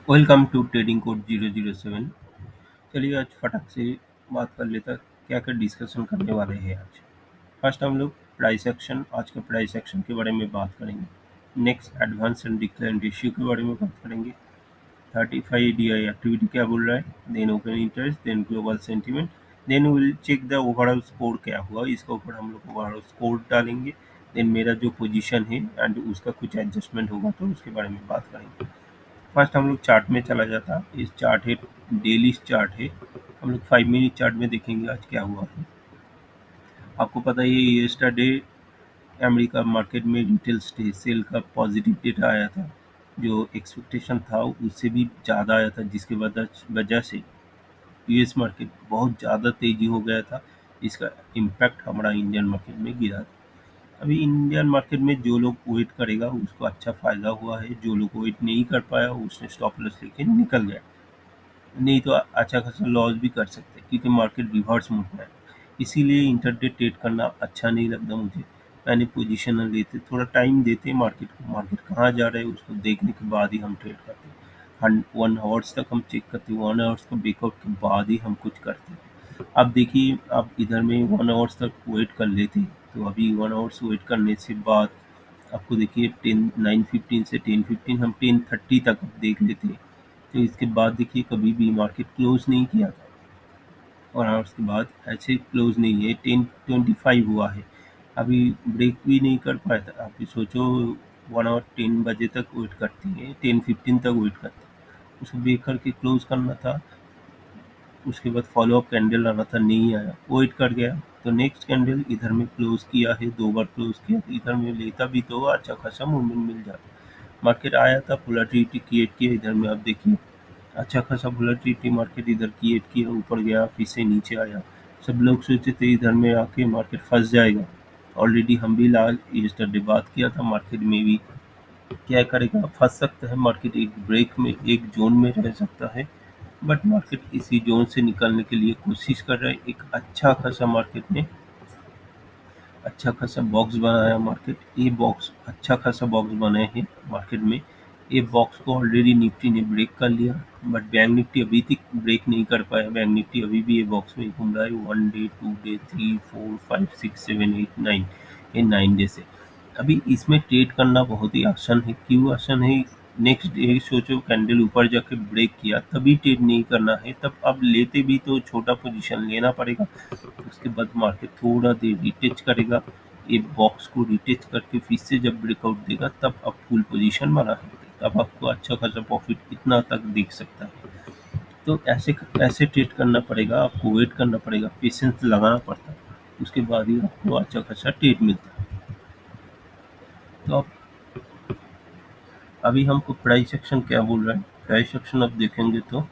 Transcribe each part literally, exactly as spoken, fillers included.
Welcome to trading code zero zero seven. चलिए आज फटाक से बात कर लेता है, क्या क्या डिस्कशन करने वाले हैं आज। फर्स्ट हम लोग प्राइस एक्शन, आज का प्राइस एक्शन के बारे में बात करेंगे। Next advance and decline ratio के बारे में बात करेंगे। Thirty five D I activity क्या बोल रहा है, then open interest, then global sentiment, then will check the overall score क्या हुआ, इसके ऊपर हम लोग ओवरऑल स्कोर डालेंगे। देन मेरा जो पोजीशन है एंड उसका कुछ एडजस्टमेंट होगा तो उसके बारे में बात करेंगे। फर्स्ट हम लोग चार्ट में चला जाता है। इस चार्ट है, डेली चार्ट है। हम लोग फाइव मिनट चार्ट में देखेंगे आज क्या हुआ है। आपको पता है यस्टरडे अमेरिका मार्केट में रिटेल सेल का पॉजिटिव डेटा आया था, जो एक्सपेक्टेशन था उससे भी ज़्यादा आया था, जिसके वजह वजह से यूएस मार्केट बहुत ज़्यादा तेज़ी हो गया था। इसका इम्पैक्ट हमारा इंडियन मार्केट में गिरा था। अभी इंडियन मार्केट में जो लोग वेट करेगा उसको अच्छा फ़ायदा हुआ है, जो लोग वेट नहीं कर पाया उसने स्टॉप लॉस लेके निकल गया, नहीं तो अच्छा खासा लॉस भी कर सकते हैं क्योंकि मार्केट रिवर्स मूव में है। इसीलिए इंटरडे ट्रेड करना अच्छा नहीं लगता मुझे। मैंने पोजीशन लेते थोड़ा टाइम देते मार्केट को, मार्केट कहाँ जा रहा है उसको देखने के बाद ही हम ट्रेड करते हैं। वन आवर्स तक हम चेक करते हैं, वन आवर्स का ब्रेकआउट के बाद ही हम कुछ करते हैं। अब देखिए, आप इधर में वन आवर्स तक वेट कर लेते, तो अभी वन आवर्स वेट करने से बाद आपको देखिए टेन नाइन फिफ्टीन से टेन फिफ्टीन हम टेन थर्टी तक देख लेते हैं। तो इसके बाद देखिए कभी भी मार्केट क्लोज नहीं किया था और आवर्स के बाद ऐसे क्लोज नहीं है, टेन ट्वेंटी फाइव हुआ है, अभी ब्रेक भी नहीं कर पाया था। आप सोचो, वन आवर टेन बजे तक वेट करती है, टेन फिफ्टीन तक वेट करते हैं, उसको ब्रेक करके क्लोज करना था। उसके बाद फॉलो अप कैंडल आना था, नहीं आया, वेट कर गया। तो नेक्स्ट कैंडल इधर में क्लोज किया है, दो बार क्लोज किया, तो इधर में लेता भी तो अच्छा खासा मूवमेंट मिल जाता। मार्केट आया था, वोलेटिलिटी क्रिएट किया, इधर में आप देखिए अच्छा खासा वोलेटिलिटी मार्केट इधर क्रिएट किया, ऊपर गया फिर से नीचे आया। सब लोग सोचे थे इधर में आके मार्केट फंस जाएगा। ऑलरेडी हम भी लाल यस्टरडे बात किया था, मार्केट में भी क्या करेगा, फंस सकता है मार्केट, एक ब्रेक में एक जोन में रह सकता है। बट मार्केट इसी जोन से निकलने के लिए कोशिश कर रहा है। एक अच्छा खासा मार्केट ने अच्छा खासा बॉक्स बनाया मार्केट, ये बॉक्स अच्छा खासा बॉक्स बनाए हैं मार्केट में। ये बॉक्स को ऑलरेडी निफ्टी ने ब्रेक कर लिया, बट बैंक निफ्टी अभी तक ब्रेक नहीं कर पाया। बैंक निफ्टी अभी भी ये बॉक्स में घूम रहा है, one day, two day, three, four, five, six, seven, eight, nine, ये नाइन डे से। अभी इसमें ट्रेड करना बहुत ही आसान है। क्यों आसान है? नेक्स्ट डे सोचो कैंडल ऊपर जाके ब्रेक किया, तभी ट्रेड नहीं करना है। तब अब लेते भी तो छोटा पोजीशन लेना पड़ेगा। उसके बाद मार्केट थोड़ा देर रिटेच करेगा, ये बॉक्स को रिटेच करके फिर से जब ब्रेकआउट देगा तब आप फुल पोजीशन बना सकते हैं, तब आपको अच्छा खासा प्रॉफिट इतना तक दिख सकता है। तो ऐसे ऐसे ट्रेड करना पड़ेगा, आपको वेट करना पड़ेगा, पेशेंस लगाना पड़ता है, उसके बाद ही आपको अच्छा खासा ट्रेड मिलता है। तो आप अभी हमको प्राइस सेक्शन क्या बोल रहा है, प्राइस सेक्शन आप देखेंगे तो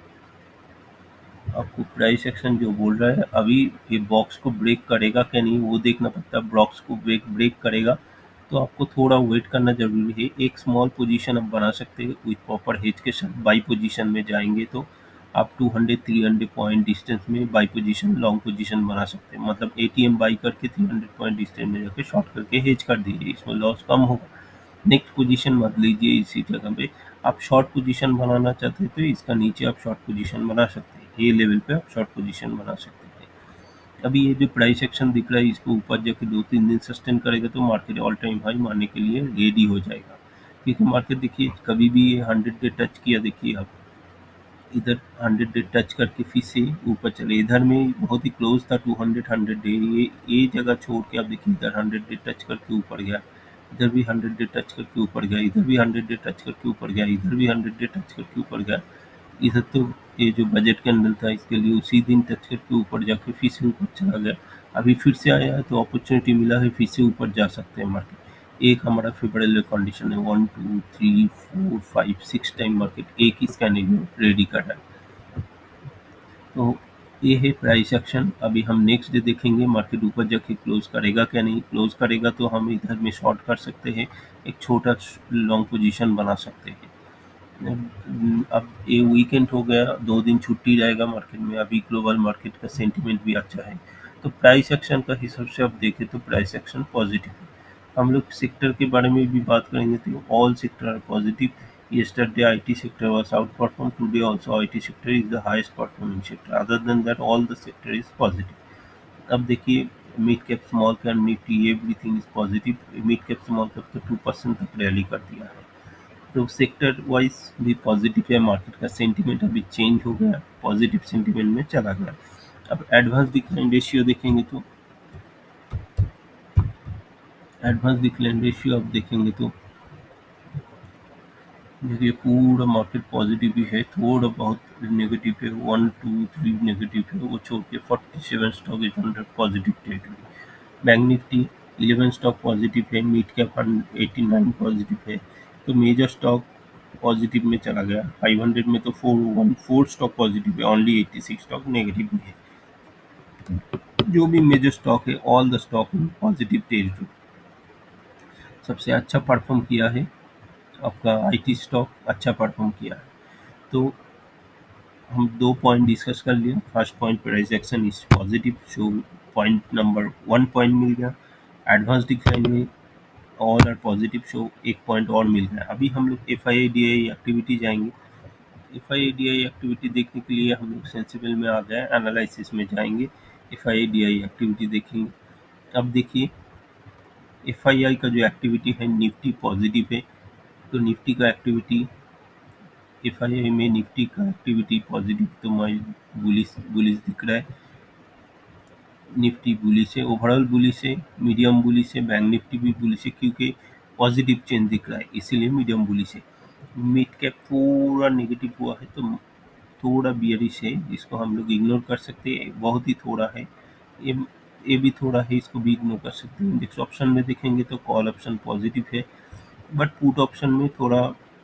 आपको प्राइस सेक्शन जो बोल रहा है, अभी ये बॉक्स को ब्रेक करेगा क्या नहीं वो देखना पड़ता है। बॉक्स को ब्रेक ब्रेक करेगा तो आपको थोड़ा वेट करना जरूरी है। एक स्मॉल पोजीशन आप बना सकते हैं विथ प्रॉपर हेज के साथ। बाई पोजीशन में जाएंगे तो आप two hundred three hundred point distance में बाई पोजीशन लॉन्ग पोजीशन बना सकते हैं। मतलब एटीएम बाई करके थ्री हंड्रेड पॉइंट डिस्टेंस में जाके शॉर्ट करके हेज कर दीजिए, इसमें लॉस कम होगा। नेक्स्ट पोजीशन मत लीजिए इसी जगह पे। आप शॉर्ट पोजीशन बनाना चाहते हैं तो इसका नीचे आप शॉर्ट पोजीशन बना सकते हैं, ये लेवल पे आप शॉर्ट पोजीशन बना सकते हैं। अभी ये जो प्राइस एक्शन दिख रहा है, इसको ऊपर जाके दो तीन दिन सस्टेन करेगा तो मार्केट ऑल टाइम हाई मारने के लिए रेडी हो जाएगा। क्योंकि मार्केट देखिए कभी भी ये हंड्रेड डे टच किया, देखिए आप इधर हंड्रेड डे टच करके फिर से ऊपर चले, इधर में बहुत ही क्लोज था टू हंड्रेड हंड्रेड डे, ये ये जगह छोड़ के आप देखिए इधर हंड्रेड डे टच करके ऊपर गया, इधर भी हंड्रेड डे टच करके ऊपर गया, इधर भी हंड्रेड डे टच करके ऊपर गया, इधर भी हंड्रेड डे टच करके ऊपर गया। इधर तो ये जो बजट कैंडल था इसके लिए उसी दिन टच करके ऊपर जाके फिर से ऊपर चला गया। अभी फिर से आया है तो अपॉर्चुनिटी मिला है, फिर से ऊपर जा सकते हैं मार्केट। एक हमारा फेवरेबल कंडीशन है, one two three four five six time market एक ही स्कैनिंग रेडी कर रहा है। तो ये है प्राइस एक्शन। अभी हम नेक्स्ट डे देखेंगे मार्केट ऊपर जाके क्लोज करेगा क्या नहीं। क्लोज करेगा तो हम इधर में शॉर्ट कर सकते हैं, एक छोटा लॉन्ग पोजीशन बना सकते हैं। अब ये वीकेंड हो गया, दो दिन छुट्टी रहेगा मार्केट में, अभी ग्लोबल मार्केट का सेंटीमेंट भी अच्छा है। तो प्राइस एक्शन का हिसाब से आप देखें तो प्राइस एक्शन पॉजिटिव है। हम लोग सेक्टर के बारे में भी बात करेंगे तो all sector are positive. Yesterday I T sector was outperformed. Today also I T sector is the highest performing sector. Other than that all the sector is positive. अब देखिए mid cap small cap Nifty everything is positive. Mid cap small cap तो two percent तक rally कर दिया है. तो sector wise भी positive है. मार्केट का सेंटीमेंट अभी चेंज हो गया, पॉजिटिव सेंटीमेंट में चला गया. अब एडवांस डिक्लाइन रेशियो देखेंगे तो एडवांस डिक्लाइन रेशियो अब देखेंगे तो देखिए पूरा मार्केट पॉजिटिव भी है, थोड़ा बहुत नेगेटिव है, वन टू थ्री नेगेटिव है, वो छोड़ के forty seven stock is under positive territory. Bank Nifty eleven stock positive है, mid cap eighty nine positive है. तो मेजर स्टॉक पॉजिटिव में चला गया. फाइव हंड्रेड में तो four one four stock positive है, only eighty six stock negative में है. जो भी मेजर स्टॉक है all the stock in positive territory. सबसे अच्छा परफॉर्म किया है आपका आईटी स्टॉक, अच्छा परफॉर्म किया है. तो हम दो पॉइंट डिस्कस कर लिए. First point price action is positive, so point number one point मिल गया. एडवांस डिक्लाइन में ऑल आर पॉजिटिव, सो एक पॉइंट और मिल गया. अभी हम लोग F I D I activity जाएंगे. F I D I activity देखने के लिए हम लोग सेंसिबल में आ गए, एनालिसिस में जाएंगे, F I D I activity देखेंगे. अब देखिए एफ आई आई का जो एक्टिविटी है निफ्टी पॉजिटिव है. तो निफ्टी का एक्टिविटी एफ आई आई में निफ्टी का एक्टिविटी पॉजिटिव, तो मैं बुलिश बुलिश दिख रहा है. निफ्टी बुलिश है, ओवरऑल बुलिश है, मीडियम बुलिश है, बैंक निफ्टी भी बुलिश है क्योंकि पॉजिटिव चेंज दिख रहा है इसीलिए मीडियम बुलिश है. मिड कैप पूरा नेगेटिव हुआ है तो थोड़ा बियरिश है, इसको हम लोग इग्नोर कर सकते हैं, बहुत ही थोड़ा है. ये ये भी थोड़ा है, इसको भी इग्नोर कर सकते हैं. इंडेक्स ऑप्शन में देखेंगे तो कॉल ऑप्शन पॉजिटिव है, बट पुट ऑप्शन में थोड़ा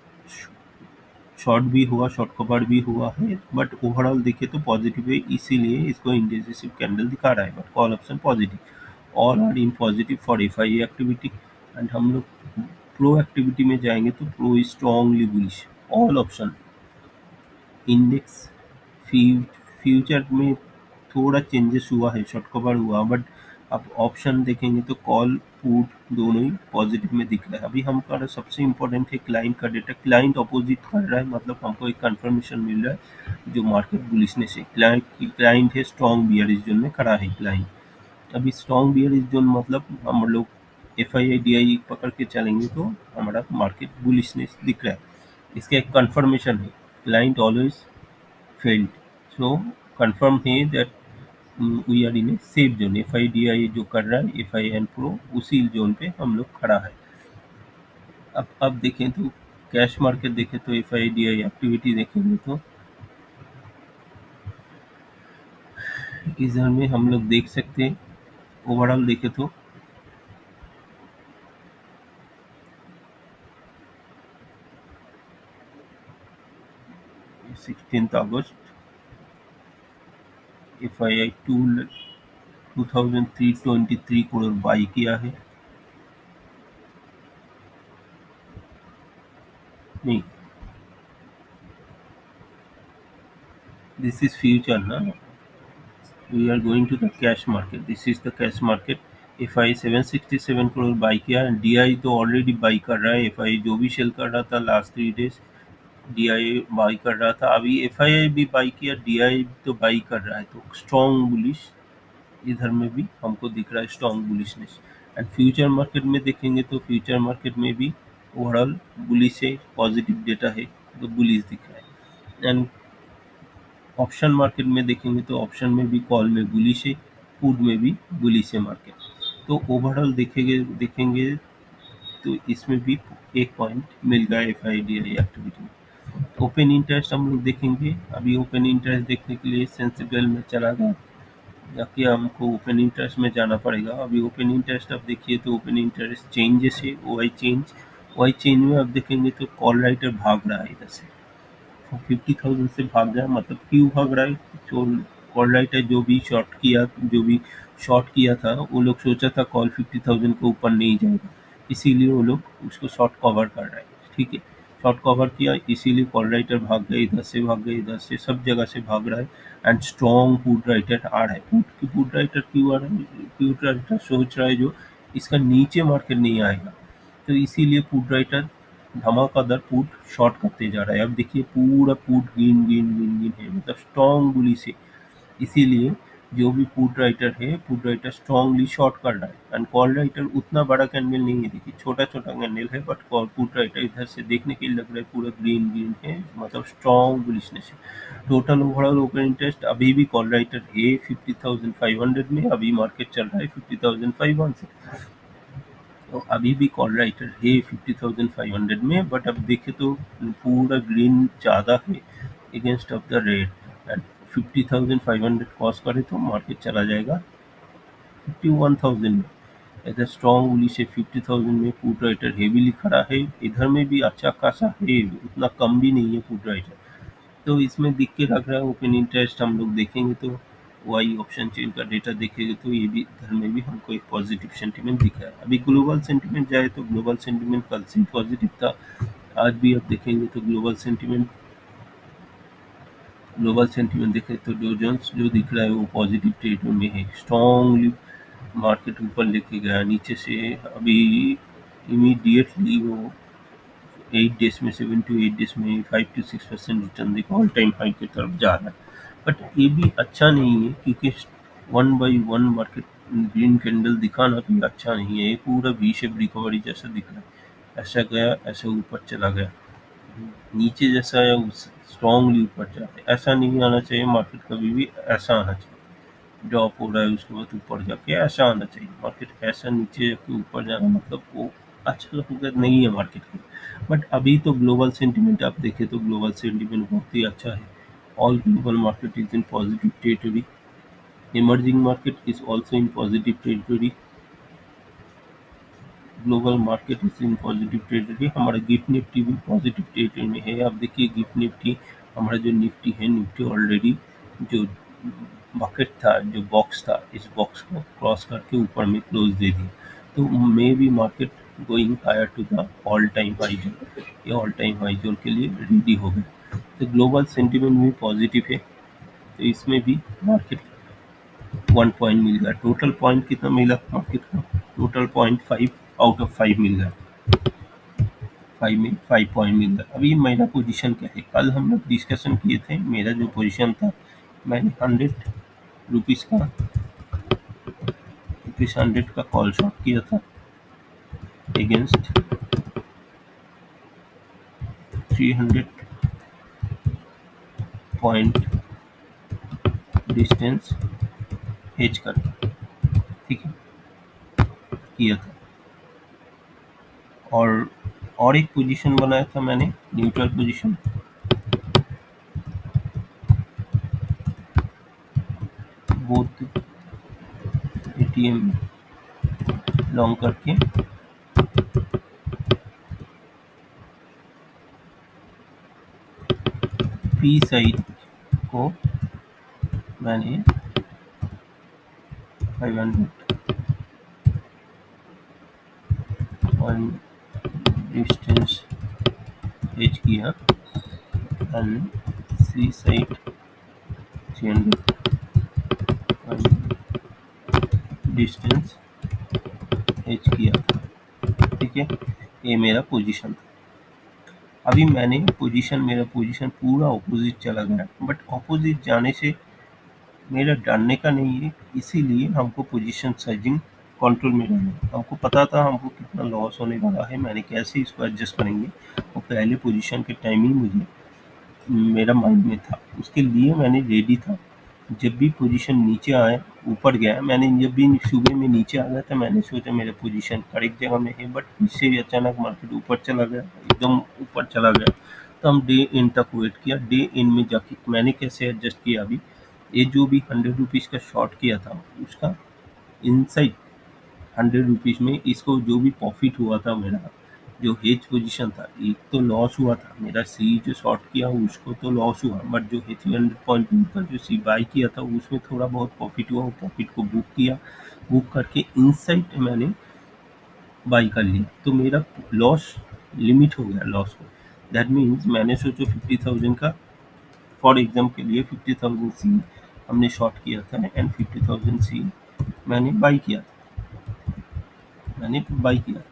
शॉर्ट भी हुआ, शॉर्ट कवर भी हुआ है, बट ओवरऑल देखे तो पॉजिटिव है इसीलिए इसको इंडेसिव कैंडल दिखा रहा है. But call option positive, all are in positive for F I activity. And हम लोग प्रो एक्टिविटी में जाएंगे तो pro is strongly bullish, all option. Index future में थोड़ा चेंजेस हुआ है, शॉर्ट कवर हुआ, बट अब ऑप्शन देखेंगे तो कॉल पुट दोनों ही पॉजिटिव में दिख रहा है. अभी हमारा सबसे इम्पोर्टेंट है क्लाइंट का डेटा. क्लाइंट अपोजिट कर रहा है, मतलब हमको एक कंफर्मेशन मिल रहा है जो मार्केट बुलिशनेस है. क्लाइंट क्लाइंट है स्ट्रॉन्ग बियरिश जोन में खड़ा है क्लाइंट. अभी स्ट्रॉन्ग बियरिश जोन मतलब हम लोग एफ आई आई डी आई पकड़ के चलेंगे तो हमारा मार्केट बुलिशनेस दिख रहा है. इसका एक कंफर्मेशन है, client always failed, so confirm है that we are in a safe zone. F I D I जो कर रहा है एफ आई एन प्रो उसी जोन पे हम लोग खड़ा है. अब अब देखें तो कैश मार्केट देखें तो F I D I activity देखेंगे तो इधर में हम लोग देख सकते हैं. ओवरऑल देखें तो सिक्सटीन्थ अगस्त F I I two two thousand three twenty three crore buy किया है. नहीं, दिस इज फ्यूचर ना. We are going to the cash market. This is the cash market. F I seven sixty seven crore buy किया. D I तो already by कर रहा है. F आई जो भी सेल कर रहा था last three days D I buy कर रहा था. अभी एफ आई आई भी बाई किया, डी आई तो बाई कर रहा है. तो स्ट्रॉन्ग बुलिश इधर में भी हमको दिख रहा है, strong bullishness. And future market में देखेंगे तो फ्यूचर मार्केट में भी ओवरऑल बुलिश है, पॉजिटिव डेटा है तो बुलिश दिख रहा है. एंड ऑप्शन मार्केट में देखेंगे तो ऑप्शन में भी कॉल में बुलिश है, पुट में भी बुलिश है मार्केट. तो ओवरऑल देखेंगे देखेंगे तो इसमें भी एक पॉइंट मिल गया F I D I activity में. ओपन इंटरेस्ट हम लोग देखेंगे. अभी ओपन इंटरेस्ट देखने के लिए सेंसिबल में चला गया, जाके हमको ओपन इंटरेस्ट में जाना पड़ेगा. अभी ओपन इंटरेस्ट अब देखिए तो ओपन इंटरेस्ट चेंजेस है, ओ I change. O I change में अब देखेंगे तो कॉल राइटर भाग रहा है इधर से, फिफ्टी थाउजेंड से भाग रहा है. मतलब क्यों भाग रहा है? जो कॉल राइटर जो भी शॉर्ट किया जो भी शॉर्ट किया था वो लोग सोचा था कॉल फिफ्टी थाउजेंड के ऊपर नहीं जाएगा, इसीलिए वो लोग उसको शॉर्ट कवर कर रहे हैं. ठीक है, शॉर्ट कवर किया इसीलिए कॉल राइटर भाग गए, इधर से भाग गए, इधर से सब जगह से भाग रहा है. एंड स्ट्रॉन्ग पुट राइटर आ रहा है. पुट पुट राइटर क्यों आ रहा है? पुट राइटर सोच रहा है जो इसका नीचे मार्केट नहीं आएगा, तो इसीलिए पुट राइटर धमाकेदार पुट शॉर्ट करते जा रहा है। अब देखिए पूरा put green green green green है, मतलब स्ट्रॉन्ग बुली से। इसीलिए जो भी पुट राइटर है, पुट राइटर स्ट्रांगली शॉर्ट कर रहा है। एंड कॉल राइटर उतना बड़ा कैंडल नहीं है, देखिए छोटा छोटा कैंडल है, बट कॉल पुट राइटर इधर से देखने के लिए लग रहा है पूरा ग्रीन ग्रीन है, मतलब स्ट्रॉन्ग बुलिशनेस है। टोटल ओवरऑल ओपन इंटरेस्ट अभी भी कॉल राइटर है फिफ्टी थाउजेंड फाइव हंड्रेड में। अभी मार्केट चल रहा है फिफ्टी थाउजेंड फाइव हंड्रेड से, तो अभी भी कॉल राइटर है फिफ्टी थाउजेंड फाइव हंड्रेड में। बट अब देखे तो पूरा ग्रीन ज़्यादा है against of the red. And fifty thousand five hundred cross करे तो मार्केट चला जाएगा फिफ्टी वन थाउजेंड में। इधर स्ट्रॉन्ग बुलिश है, फिफ्टी थाउजेंड में पुट राइटर हेवीली खड़ा है। इधर में भी अच्छा खासा है, उतना कम भी नहीं है पुट राइटर। तो इसमें दिख के लग रहा है ओपन इंटरेस्ट। हम लोग देखेंगे तो वाई ऑप्शन चेन का डेटा देखेंगे तो ये भी इधर में भी हमको एक पॉजिटिव सेंटीमेंट दिख रहा है। अभी ग्लोबल सेंटीमेंट जाए तो ग्लोबल सेंटीमेंट कल से पॉजिटिव था, आज भी अब देखेंगे तो ग्लोबल सेंटीमेंट ग्लोबल सेंटीमेंट देखें तो डो जोन्स जो दिख रहा है वो पॉजिटिव टेरिटरी में है। स्ट्रॉन्गली मार्केट ऊपर लेके गया नीचे से। अभी इमीडिएटली वो एट डेज में सेवन टू एट डेज में five to six percent return देखो ऑल टाइम हाई की तरफ जा रहा है। बट ये भी अच्छा नहीं है, क्योंकि one by one market green candle दिखाना भी अच्छा नहीं है। ये पूरा वी शेप रिकवरी जैसा दिख रहा है, ऐसा गया ऐसा ऊपर चला गया, नीचे जैसा है स्ट्रॉन्गली ऊपर जा रहा है। ऐसा नहीं आना चाहिए मार्केट, कभी भी ऐसा आना चाहिए। ड्रॉप हो रहा है उसके बाद ऊपर जाके ऐसा आना चाहिए मार्केट। ऐसा नीचे जाके ऊपर जाना मतलब वो अच्छा लगता नहीं है मार्केट के। बट अभी तो ग्लोबल सेंटीमेंट आप देखें तो ग्लोबल सेंटीमेंट बहुत ही अच्छा है। All global market is in positive territory, emerging market is also in positive territory, global market is in positive territory. हमारा गिफ्ट निफ्टी भी पॉजिटिव टेरिटरी में है। आप देखिए गिफ्ट निफ्टी, हमारा जो निफ्टी है, निफ्टी ऑलरेडी जो बकेट था, जो बॉक्स था, इस बॉक्स को क्रॉस करके ऊपर में क्लोज दे दिया। तो may be market going higher to the all time high zone, ये ऑल टाइम हाई जोन के लिए रेडी हो गए। तो ग्लोबल सेंटीमेंट भी पॉजिटिव है, तो इसमें भी मार्केट वन पॉइंट मिल गया। टोटल पॉइंट कितना मिला मार्केट का? Total point five out of five मिल गया, फाइव में फाइव पॉइंट मिल गया। अभी मेरा पोजीशन क्या है, कल हम लोग डिस्कशन किए थे। मेरा जो पोजीशन था, मैंने हंड्रेड रुपीज़ का रुपीज़ हंड्रेड का कॉल शॉट किया था against three hundred point distance hedge करके, ठीक है, किया था। और और एक पोजीशन बनाया था मैंने, neutral position, both ATM long करके पी साइड को मैंने five hundred one distance hedge किया and C side three hundred distance hedge किया था, ठीक है। ये मेरा पोजीशन था। अभी मैंने पोजीशन मेरा पोजीशन पूरा ऑपोजिट चला गया, बट ऑपोजिट जाने से मेरा डरने का नहीं है, इसीलिए हमको पोजीशन साइजिंग कंट्रोल में रहना है। हमको पता था हमको कितना लॉस होने वाला है, मैंने कैसे इसको एडजस्ट करेंगे, और पहले पोजीशन के टाइम ही मुझे मेरा माइंड में था, उसके लिए मैंने रेडी था। जब भी पोजीशन नीचे आया, ऊपर गया, मैंने जब भी सुबह में नीचे आ गया था, मैंने सोचा मेरा पोजीशन करेक्ट जगह में है, बट इससे भी अचानक मार्केट ऊपर चला गया, एकदम ऊपर चला गया। तो हम डे एंड तक वेट किया। डे एंड में जाके मैंने कैसे एडजस्ट किया, अभी ये जो भी हंड्रेड रुपीज़ का शॉर्ट किया था, उसका इनसाइड हंड्रेड रुपीज़ में इसको जो भी प्रॉफिट हुआ था, मेरा जो हेज पोजीशन था, एक तो लॉस हुआ था मेरा, सी जो शॉर्ट किया उसको तो लॉस हुआ, बट जो थ्री हंड्रेड पॉइंट का जो सी बाई किया था उसमें थोड़ा बहुत प्रॉफिट हुआ। वो प्रॉफिट को बुक किया, बुक करके इनसाइड मैंने बाई कर लिया, तो मेरा लॉस लिमिट हो गया लॉस को। दैट मीन्स मैंने सोचो फिफ्टी थाउजेंड का, फॉर एग्जाम के लिए फिफ्टी थाउजेंड सी हमने शॉर्ट किया था एंड फिफ्टी थाउजेंड सी मैंने बाई किया था मैंने बाई किया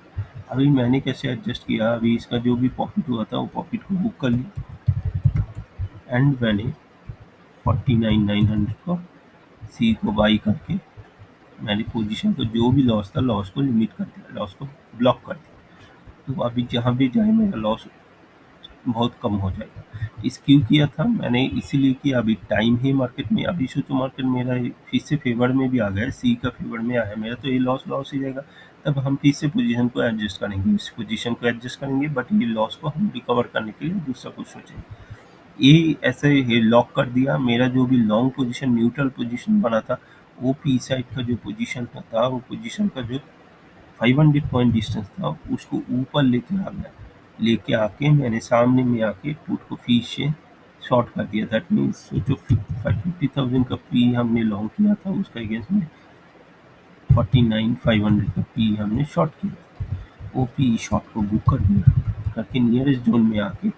अभी मैंने कैसे एडजस्ट किया, अभी इसका जो भी प्रॉफिट हुआ था वो प्रॉफिट को बुक कर लिया एंड मैंने फोर्टी नाइन नाइन हंड्रेड को सी को बाई करके मैंने पोजीशन को जो भी लॉस था लॉस को लिमिट कर दिया, लॉस को ब्लॉक कर दिया। तो अभी जहाँ भी जाए मेरा लॉस बहुत कम हो जाएगा। इस क्यों किया था मैंने, इसीलिए कि अभी टाइम है मार्केट में, अभी सोचो मार्केट मेरा फिर से फेवर में भी आ गया है, सी का फेवर में आया मेरा, तो ये लॉस लॉस ही जाएगा। तब हम फिर से पोजीशन को एडजस्ट करेंगे, इस पोजीशन को एडजस्ट करेंगे, बट ये लॉस को हम रिकवर करने के लिए दूसरा कुछ सोचेंगे। ये ऐसे ही लॉक कर दिया। मेरा जो भी लॉन्ग पोजीशन न्यूट्रल पोजीशन बना था, वो पी साइड का जो पोजीशन था, वो पोजीशन का जो फाइव हंड्रेड पॉइंट डिस्टेंस था उसको ऊपर लेके आ गया। लेके आके मैंने सामने में आके पुट को फी से शॉर्ट कर दिया। दैट मीन्स सोचो फिफ्टी थाउजेंड का पी हमने लॉन्ग किया था, उसका अगेंस्ट में फोर्टी नाइन फाइव हंड्रेड का पी हमने शॉर्ट किया। वो पी शॉर्ट को बुक कर दिया, करके नियरेस्ट जोन में आके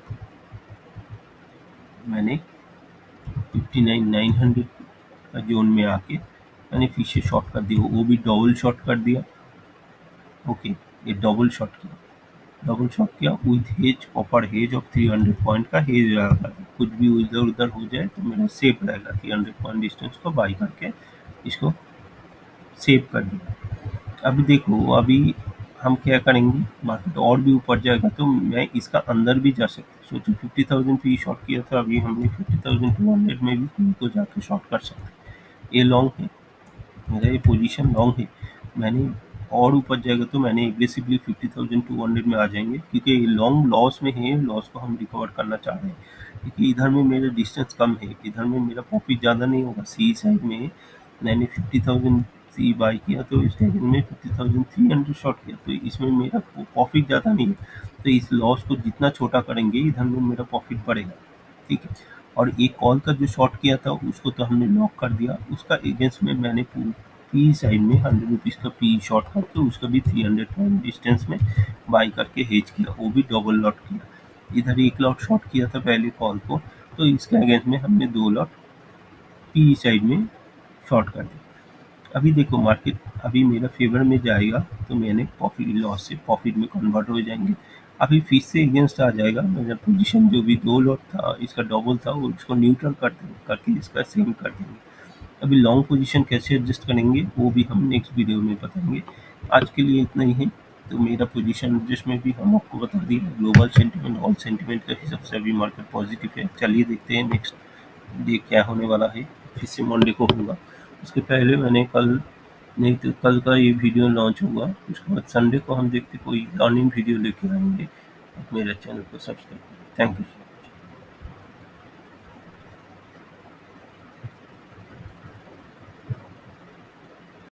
मैंने फिफ्टी नाइन नाइन हंड्रेड का जोन में आके मैंने फिर से शॉर्ट कर दिया, वो भी डबल शॉर्ट कर दिया। ओके, ये डबल शॉट किया, डबल शॉट किया with hedge, proper hedge of three hundred point का हेज रहेगा। कुछ भी इधर उधर हो जाए तो मेरा सेफ रहेगा। थ्री हंड्रेड पॉइंट डिस्टेंस को बाई करके इसको सेव कर दिया। अभी देखो, अभी हम क्या करेंगे, मार्केट और भी ऊपर जाएगा तो मैं इसका अंदर भी जा सकता। सोचो फिफ्टी थाउजेंड पी शॉर्ट किया था, अभी हमने फिफ्टी थाउजेंड टू हंड्रेड में भी पी को जाके शॉर्ट कर सकते। ये लॉन्ग है, मेरा ये पोजीशन लॉन्ग है। मैंने और ऊपर जाएगा तो मैंने aggressively fifty thousand two hundred में आ जाएंगे, क्योंकि ये लॉन्ग लॉस में है, लॉस को हम रिकवर करना चाह रहे हैं। क्योंकि इधर में मेरा डिस्टेंस कम है, इधर में मेरा प्रॉफिट ज़्यादा नहीं होगा। सी साइड में मैंने फिफ्टी थाउजेंड सी बाई किया, तो इस टाइम में fifty thousand three hundred short किया, तो इसमें मेरा प्रॉफिट ज़्यादा नहीं है। तो इस लॉस को जितना छोटा करेंगे इधर में मेरा प्रॉफिट बढ़ेगा। ठीक है, और एक कॉल का जो शॉर्ट किया था उसको तो हमने लॉक कर दिया, उसका अगेंस्ट में मैंने पी साइड में हंड्रेड रुपीज़ का पी शॉर्ट करके उसका भी थ्री हंड्रेड पॉइंट डिस्टेंस में बाई करके हेज किया, वो भी डबल लॉट किया। इधर एक लॉट शॉर्ट किया था पहले कॉल को, तो इसके अगेंस्ट में हमने दो लॉट पी साइड में शॉर्ट कर दिया। अभी देखो मार्केट अभी मेरा फेवर में जाएगा तो मैंने प्रॉफिट लॉस से प्रॉफिट में कन्वर्ट हो जाएंगे। अभी फिर से अगेंस्ट आ जाएगा, मेरा पोजीशन जो भी दो लॉट था इसका डबल था, वो इसको न्यूट्रल कर देंगे, करके इसका सेम कर देंगे। अभी लॉन्ग पोजीशन कैसे एडजस्ट करेंगे वो भी हम नेक्स्ट वीडियो में बताएंगे। आज के लिए इतना ही है। तो मेरा पोजीशन एडजस्ट में भी हम आपको बता दिया। ग्लोबल सेंटिमेंट ऑल सेंटिमेंट के हिसाब से अभी मार्केट पॉजिटिव है। चलिए देखते हैं नेक्स्ट डे क्या होने वाला है। फिर से मंडे को होगा, उसके पहले मैंने कल नहीं तो कल का ये वीडियो लॉन्च होगा, उसके बाद संडे को हम देखते कोई लर्निंग वीडियो लेके आएंगे। आप मेरे चैनल को सब्सक्राइब करें। Thank you.